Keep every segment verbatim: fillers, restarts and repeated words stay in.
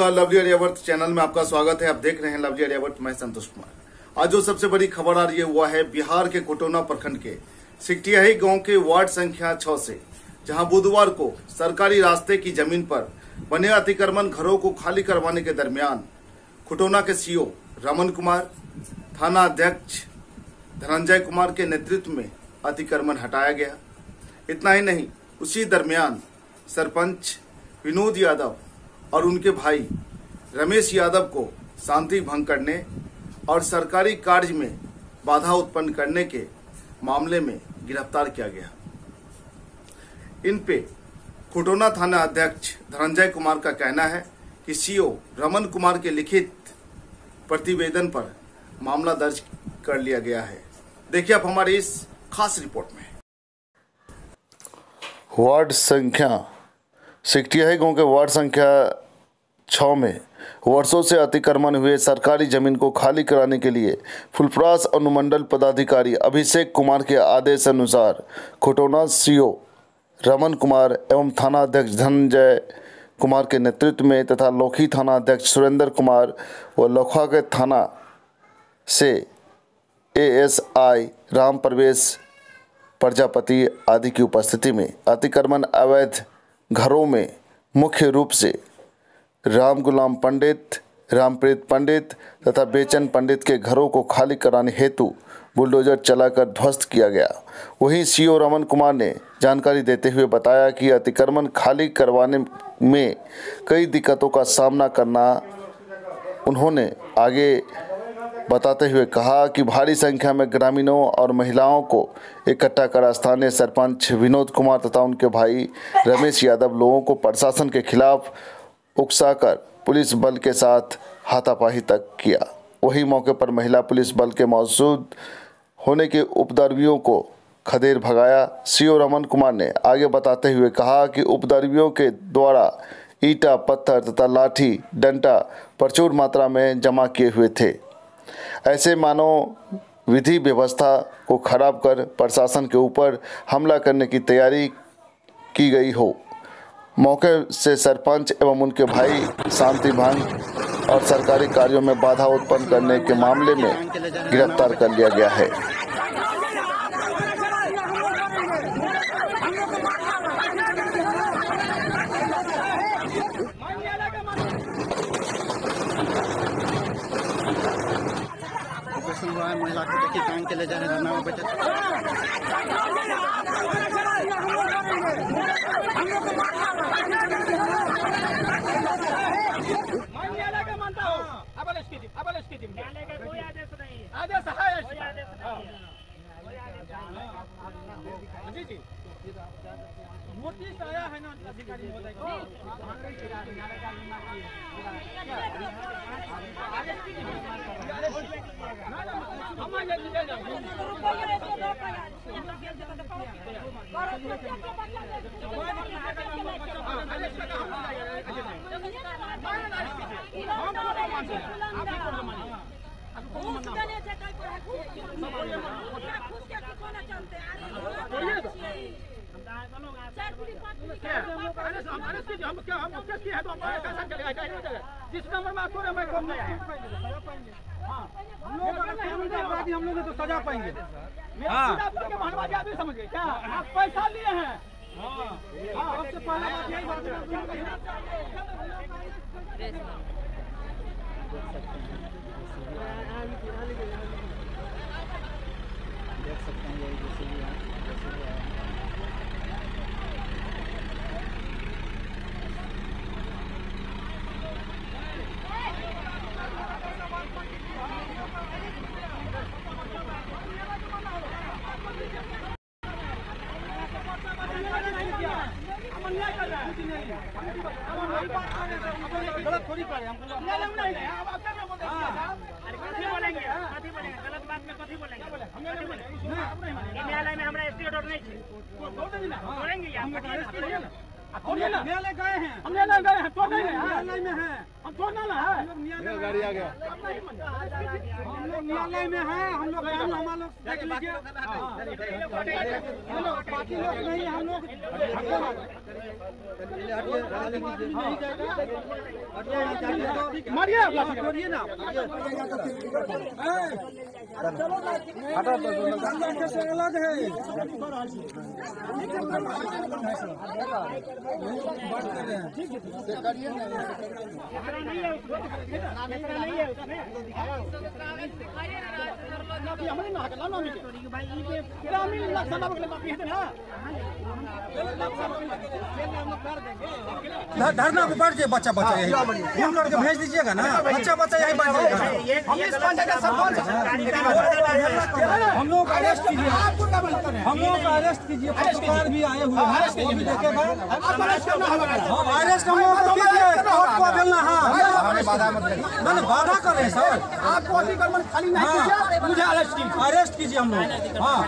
नमस्कार, lovely Aryavart channel में आपका स्वागत है। आप देख रहे हैं लवली आर्यावर्त, मैं संतोष कुमार। आज जो सबसे बड़ी खबर आ रही है वो है बिहार के कोटोना प्रखंड के सिकटियाही गांव के वार्ड संख्या छह से, जहां बुधवार को सरकारी रास्ते की जमीन पर बने अतिक्रमण घरों को खाली करवाने के दरमियान कोटोना के सीओ रमन कुमार, थाना अध्यक्ष धनंजय कुमार के नेतृत्व में अतिक्रमण हटाया गया। इतना ही नहीं, उसी दरमियान सरपंच विनोद यादव और उनके भाई रमेश यादव को शांति भंग करने और सरकारी कार्य में बाधा उत्पन्न करने के मामले में गिरफ्तार किया गया। इन पे कोटोना थाना अध्यक्ष धनंजय कुमार का कहना है कि सीओ रमन कुमार के लिखित प्रतिवेदन पर मामला दर्ज कर लिया गया है। देखिए आप हमारी इस खास रिपोर्ट में। वार्ड संख्या सिकटियाही गांव के वार्ड संख्या छः में वर्षों से अतिक्रमण हुए सरकारी जमीन को खाली कराने के लिए फुलपरास अनुमंडल पदाधिकारी अभिषेक कुमार के आदेश अनुसार कोटोना सीओ रमन कुमार एवं थाना अध्यक्ष धनंजय कुमार के नेतृत्व में तथा लोखी थाना अध्यक्ष सुरेंद्र कुमार व लोखा के थाना से एएसआई राम प्रवेश प्रजापति आदि की उपस्थिति में अतिक्रमण अवैध घरों में मुख्य रूप से राम गुलाम पंडित, रामप्रीत पंडित तथा बेचन पंडित के घरों को खाली कराने हेतु बुलडोजर चलाकर ध्वस्त किया गया। वहीं सीओ रमन कुमार ने जानकारी देते हुए बताया कि अतिक्रमण खाली करवाने में कई दिक्कतों का सामना करना उन्होंने आगे बताते हुए कहा कि भारी संख्या में ग्रामीणों और महिलाओं को इकट्ठा कर स्थानीय सरपंच विनोद कुमार तथा उनके भाई रमेश यादव लोगों को प्रशासन के खिलाफ उकसाकर पुलिस बल के साथ हाथापाई तक किया। वही मौके पर महिला पुलिस बल के मौजूद होने के उपद्रवियों को खदेड़ भगाया। सीओ रमन कुमार ने आगे बताते हुए कहा कि उपद्रवियों के द्वारा ईंटा, पत्थर तथा लाठी डंडा प्रचुर मात्रा में जमा किए हुए थे। ऐसे मानो विधि व्यवस्था को खराब कर प्रशासन के ऊपर हमला करने की तैयारी की गई हो। मौके से सरपंच एवं उनके भाई शांति भंग और सरकारी कार्यों में बाधा उत्पन्न करने के मामले में गिरफ्तार कर लिया गया है। महिला को देखिए काम के ले जा रहे हैं बचत नोटिस आया है ना अधिकारी महोदय को। हम क्या हम केस की है तो हमारे कैसा चलेगा? जिस नंबर में आपको मैं कम नहीं है। हाँ, हम लोग अपराधी हम लोग तो सजा पाएंगे। हाँ, आपके मानवादी आदमी समझ गए क्या? आप पैसा लिए हैं। हाँ, हाँ, सबसे पहला बात यही बात देख सकते हैं। यही जैसे भी गलत थोड़ी करे हम बोलेंगे गलत बात में कथी बोलेंगे? न्यायालय में हमारा एसपी ऑर्डर नहीं बोलेंगे। न्यायालय गए हैं, हम न्यायालय गए हैं, तो नहीं न्यायालय में है, हम तो ना है, गाड़ी आ गया। न्यायालय में है, हम लोग हम लोग देख लीजिए, बाकी लोग नहीं, हम लोग मारिए छोड़िए ना, अलग है। धरना पे बैठ जाए, बच्चा बच्चा यही हम लोग के भेज दीजिएगा ना, बच्चा बच्चा यही बैठ जाएगा। हम लोग अरेस्ट कीजिए, हम लोग अरेस्ट कीजिए, पत्रकार भी आए हुए हैं, वो भी देखेगा। अरेस्ट हम लोग को कीजिए, कोर्ट को देना है, मैंने बाधा कर रहे हैं सर, आपको अतिक्रमण खाली नहीं कीजिए, मुझे अरेस्ट कीजिए, अरेस्ट कीजिए हम लोग। हाँ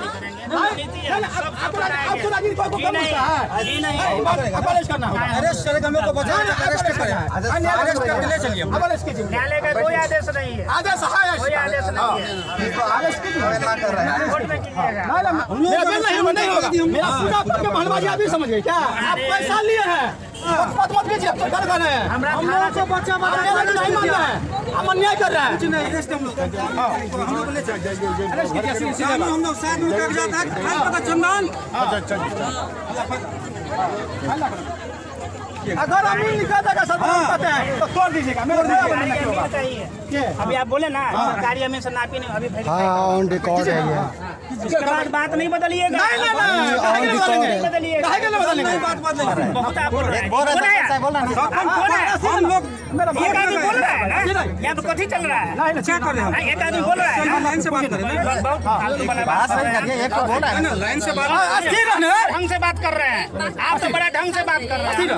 अरेस्ट करना होगा, अरेस्ट करेगा मेरे को बचाएगा, अरेस्ट करें, अरेस्ट करके ले चलिए, अरेस्ट कीजिए। न्यायालय का कोई आदेश नहीं है, आदेश है, कोई आदेश नहीं है, अरेस्ट कीजिए, कोर्ट में कीजिएगा। नहीं होगा, मेरा पूरा करके महलबाजी आप भी समझ गए क्या? आप पैसा लिए हैं, मत मत कीजिए, डर गए हैं, हम लोगों को बच्चा बच्चा नहीं मान रहे हैं, हम अन्याय कर रहे हैं, कुछ नहीं, अरेस्ट हम लोग हम लोग ले चलिए, अरेस्ट कीजिए, हम लोग साथ में कागजात है, पता चंदन। अगर अमीन लिखा था सर कहते हैं तो तोड़ दीजिएगा, मेरे अभी आप बोले ना सरकारी अमीन से नापी नहीं, अभी ऑन रिकॉर्ड है ये। इसके बाद बात नहीं बदलिएगा, नहीं नहीं नहीं बदलिएगा, बात बदलेंगे, बहुत आप बोल रहे हैं, हम लोग मेरा एक आदमी बोल रहा है ना, यहाँ तो कथी चल रहा है, क्या कर रहे हैं, एक आदमी बोल रहा है ना, लाइन से बात करें, बहुत फालतू वाला बात कर रहे हैं, एक तो बोल रहा है ना, लाइन से बात ढंग से बात कर रहे हैं, आप तो बड़ा ढंग से बात कर रहे हैं।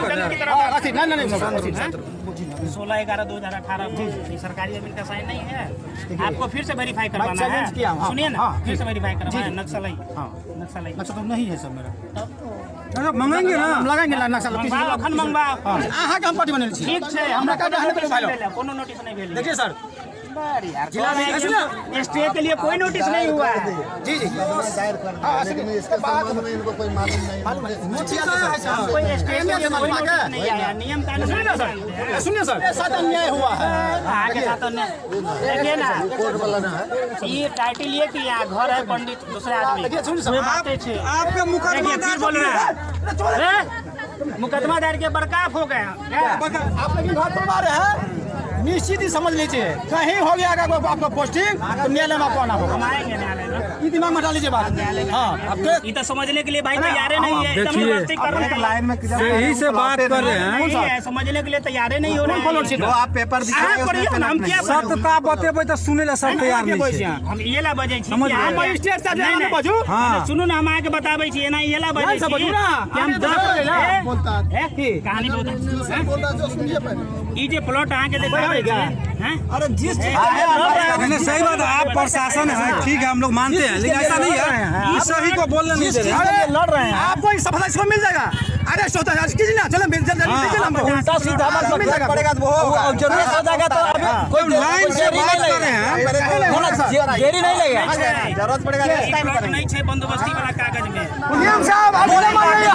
सोलह ग्यारह दो हजार अठारह सरकारी जमीन का साइन नहीं है, आपको फिर से वेरीफाई करवाना है, सुनिए ना, फिर से वेरीफाई करवाना है, नक्सली नक्सली नक्शा तो नहीं है सर मेरा, मंगाएंगे ना, हम लगाएंगे ना नक्शा, अखन मंगवाओ, अहाँ के हम पार्टी बनल छी, ठीक है, हमरा का कोनो नोटिस नहीं भेल। देखिए सर, जिला में स्टे के लिए कोई नोटिस नहीं हुआ है। जी जी लेकिन इसके संबंध में इनको कोई मालूम नहीं। कोई स्टे के लिए कोई नोटिस नहीं आया, नियम कानून सुनिए सर, साथ अन्याय हुआ है, आगे साथ देखिए ना, ये टाइटल ये कि यहाँ घर है पंडित दूसरे आदमी, आपके मुकदमा फिर बोल रहे हैं मुकदमा दायर के बरकाफ हो गया, आप लेकिन घर बनवा रहे हैं, निश्चित ही समझ लीजिए, कहीं हो गया अगर आपका पोस्टिंग तो न्यायालय में आपको आना होगा, हम आएंगे न्यायालय में, ये दिमाग में डाल लीजिए बात। हाँ, अब ये तो समझने के लिए भाई तैयार नहीं है, लाइन में यही से बात कर रहे हैं, समझने के लिए तैयार नहीं हो रहे हैं, आप पेपर सत्यता बतेबे तो सुने ला सब तैयार नहीं है, हम ये ला बजे छी, हम मजिस्ट्रेट साहब जाने बाजू, हां सुनो ना, हम आके बताबै छी, एना ये ला बजे छी, हम बोलता है कहानी बोलता बोल रहा जो सुनिए पहले, ई जे प्लॉट आके देखा हैं, अरे जिस चीज मैंने सही बात है, आप प्रशासन है, ठीक है, हम लोग मानते हैं, लेकिन ऐसा नहीं है, इस सही को बोलने नहीं दे रहे हैं, लड़ रहे हैं, आपको इस सफलता इसको मिल जाएगा, अरेस्ट होता है कीजिए ना, चलो मिल जाएगा, उल्टा सीधा मत पड़ेगा तो होगा, जरूरत हो जाएगा तो अभी कोई लाइन से बात कर रहे हैं, देरी नहीं लगेगा, जरूरत पड़ेगा नेक्स्ट टाइम करेंगे, नहीं छे बंदोबस्ती वाला कागज में, नियम साहब आप बोले मार रहे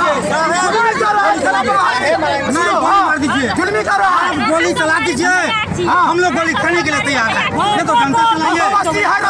हैं, जुल्मी कर रहा है, गोली चला दीजिए, हम लोग गोली खाने के लिए तैयार हैं, ये तो जनता चलाइए।